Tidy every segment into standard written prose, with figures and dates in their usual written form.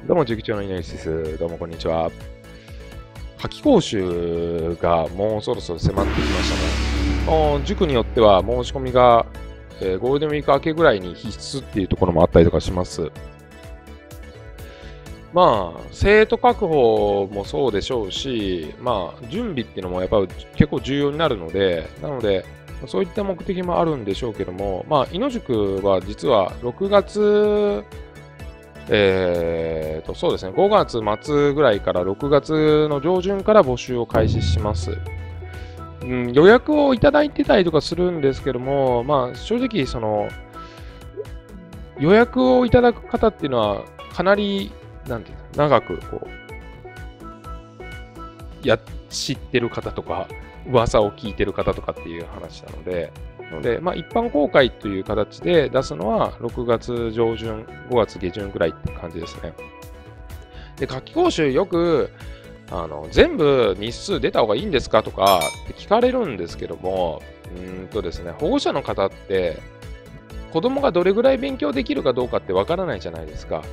どうも、塾長の稲内です。どうも、こんにちは。夏期講習がもうそろそろ迫ってきましたね。もう塾によっては申し込みが、ゴールデンウィーク明けぐらいに必須っていうところもあったりとかします。生徒確保もそうでしょうし、準備っていうのもやっぱり結構重要になるので、そういった目的もあるんでしょうけども、伊野塾は実は6月、そうですね、5月末ぐらいから6月の上旬から募集を開始します。予約をいただいてたりとかするんですけども、正直、予約をいただく方っていうのは、かなり、なんていうの、長く、知ってる方とか、噂を聞いてる方とかっていう話なので、一般公開という形で出すのは6月上旬、5月下旬ぐらいって感じですね。で、夏期講習よく、全部日数出た方がいいんですかとかって聞かれるんですけども、ですね、保護者の方って、子供がどれぐらい勉強できるかどうかってわからないじゃないですか。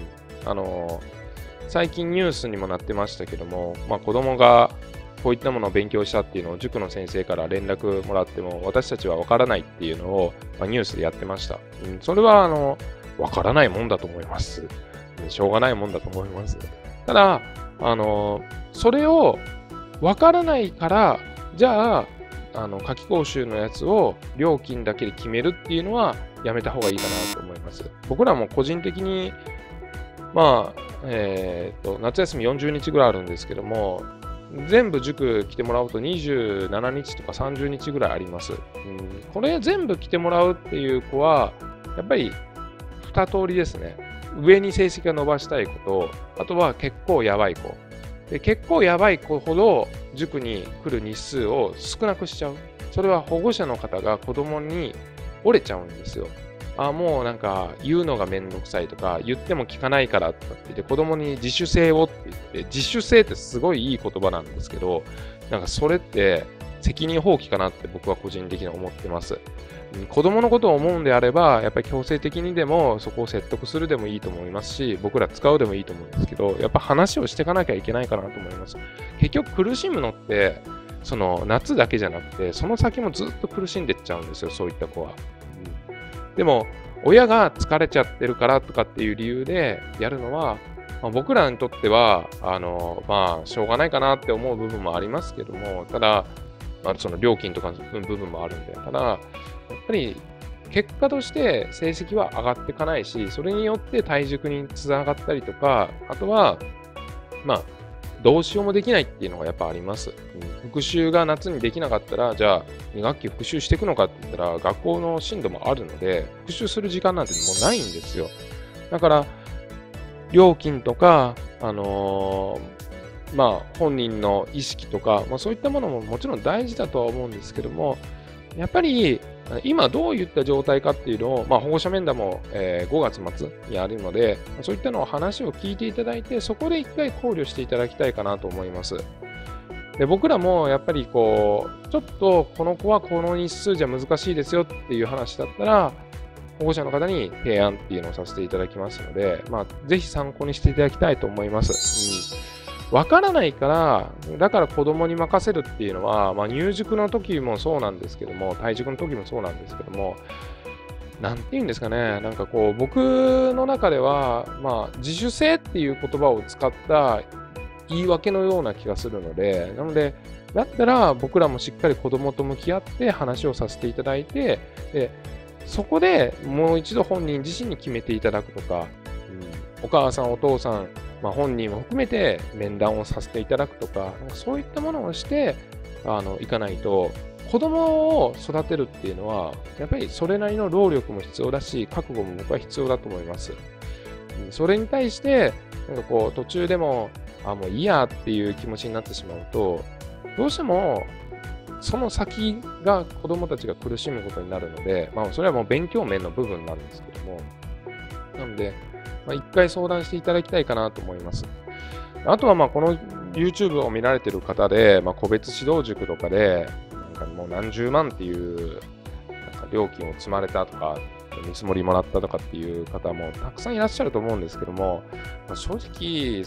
最近ニュースにもなってましたけども、子供がこういったものを勉強したっていうのを塾の先生から連絡もらっても私たちはわからないっていうのを、ニュースでやってました。それはわからないもんだと思います。しょうがないもんだと思います。ただ、それをわからないから、じゃあ、夏期講習のやつを料金だけで決めるっていうのはやめた方がいいかなと思います。僕らも個人的に、夏休み40日ぐらいあるんですけども、全部塾来てもらうと27日とか30日ぐらいあります。これ全部来てもらうっていう子は、やっぱり2通りですね。上に成績が伸ばしたい子と、あとは結構やばい子。で、結構やばい子ほど塾に来る日数を少なくしちゃう。それは保護者の方が子供に折れちゃうんですよ。もうなんか言うのがめんどくさいとか、言っても聞かないからとかって言って、子供に自主性をって言って、自主性ってすごいいい言葉なんですけど、なんかそれって責任放棄かなって僕は個人的に思ってます。子供のことを思うんであれば、やっぱり強制的にでもそこを説得するでもいいと思いますし、僕ら使うでもいいと思うんですけど、やっぱ話をしていかなきゃいけないかなと思います。結局苦しむのって、その夏だけじゃなくて、その先もずっと苦しんでっちゃうんですよ、そういった子は。でも、親が疲れちゃってるからとかっていう理由でやるのは、僕らにとっては、しょうがないかなって思う部分もありますけども、ただ、その料金とかの部分もあるんで、ただ、やっぱり結果として成績は上がっていかないし、それによって退塾につながったりとか、あとは、どうしようもできないっていうのがやっぱあります。復習が夏にできなかったら、じゃあ2学期復習していくのかって言ったら、学校の進度もあるので、復習する時間なんてもうないんですよ。だから、料金とか、本人の意識とか、そういったものももちろん大事だとは思うんですけども、やっぱり今どういった状態かっていうのを、保護者面談も、5月末にあるので、そういったのを話を聞いていただいて、そこで一回考慮していただきたいかなと思います。で、僕らもやっぱりちょっとこの子はこの日数じゃ難しいですよっていう話だったら、保護者の方に提案っていうのをさせていただきますので、ぜひ参考にしていただきたいと思います。わからないから、だから子供に任せるっていうのは、入塾の時もそうなんですけども、退塾の時もそうなんですけども、なんて言うんですかね、僕の中では、自主性っていう言葉を使った言い訳のような気がするので、なので、だったら僕らもしっかり子供と向き合って話をさせていただいて、で、そこでもう一度本人自身に決めていただくとか、お母さん、お父さん、本人も含めて面談をさせていただくとか、そういったものをしていかないと、子供を育てるっていうのは、やっぱりそれなりの労力も必要だし、覚悟も僕は必要だと思います。それに対して、途中でも、もういいやっていう気持ちになってしまうと、どうしても、その先が子供たちが苦しむことになるので、それはもう勉強面の部分なんですけども、なので、一回相談していただきたいかなと思います。あとはこの YouTube を見られている方で、個別指導塾とかで、もう何十万っていう料金を積まれたとか、 見積もりもらったとかっていう方もたくさんいらっしゃると思うんですけども、正直、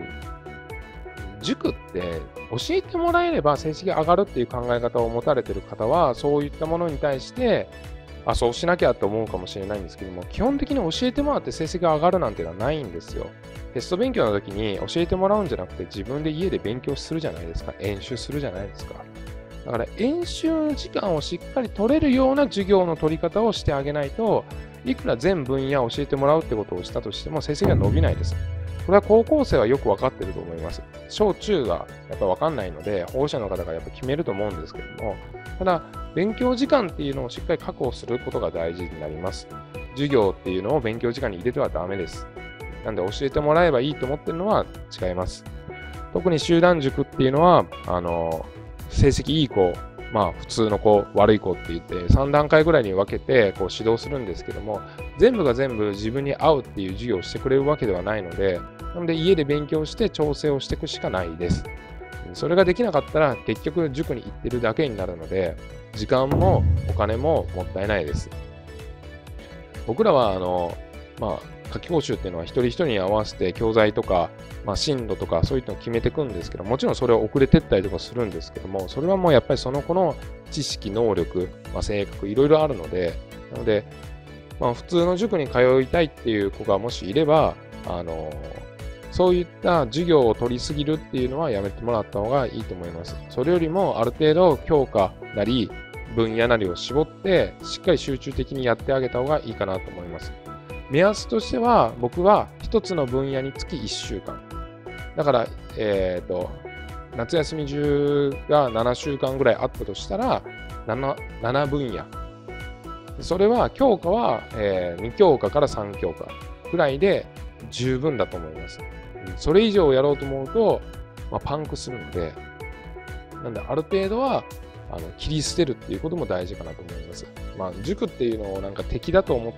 塾って教えてもらえれば成績が上がるっていう考え方を持たれている方は、そういったものに対して、そうしなきゃと思うかもしれないんですけども、基本的に教えてもらって成績が上がるなんていうのはないんですよ。テスト勉強の時に教えてもらうんじゃなくて、自分で家で勉強するじゃないですか。演習するじゃないですか。だから演習時間をしっかり取れるような授業の取り方をしてあげないと、いくら全分野教えてもらうってことをしたとしても成績が伸びないです。これは高校生はよく分かってると思います。小中がやっぱ分かんないので、保護者の方がやっぱ決めると思うんですけども、ただ、勉強時間っていうのをしっかり確保することが大事になります。授業っていうのを勉強時間に入れてはダメです。なんで教えてもらえばいいと思ってるのは違います。特に集団塾っていうのは、成績いい子、普通の子、悪い子って言って3段階ぐらいに分けてこう指導するんですけども、全部が全部自分に合うっていう授業をしてくれるわけではないので、なので家で勉強して調整をしていくしかないです。それができなかったら結局塾に行ってるだけになるので、時間もお金ももったいないです。僕らは夏期講習っていうのは一人一人に合わせて教材とか、進路とかそういうのを決めていくんですけど、もちろんそれは遅れてったりとかするんですけども、それはもうやっぱりその子の知識、能力、性格、いろいろあるので、なので、普通の塾に通いたいっていう子がもしいれば、そういった授業を取りすぎるっていうのはやめてもらった方がいいと思います。それよりもある程度教科なり分野なりを絞って、しっかり集中的にやってあげた方がいいかなと思います。目安としては、僕は一つの分野につき1週間。だから、夏休み中が7週間ぐらいあったとしたら、7分野。それは、教科は、2教科から3教科ぐらいで十分だと思います。それ以上やろうと思うと、パンクするので、なんで、ある程度は、切り捨てるっていうことも大事かなと思います。塾っていうのをなんか敵だと思って、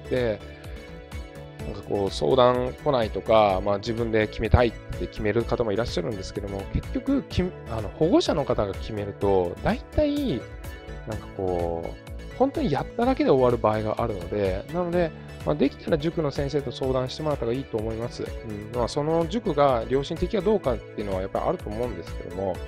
相談来ないとか、自分で決めたいって決める方もいらっしゃるんですけども、結局保護者の方が決めると、大体、本当にやっただけで終わる場合があるので、なので、できたら塾の先生と相談してもらった方がいいと思います。その塾が良心的かどうかっていうのはやっぱりあると思うんですけども、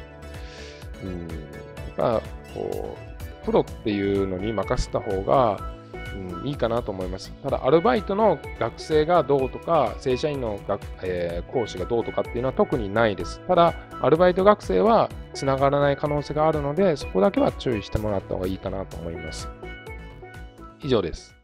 やっぱプロっていうのに任せた方が、いいかなと思います。ただ、アルバイトの学生がどうとか、正社員の講師がどうとかっていうのは特にないです。ただ、アルバイト学生はつながらない可能性があるので、そこだけは注意してもらった方がいいかなと思います。以上です。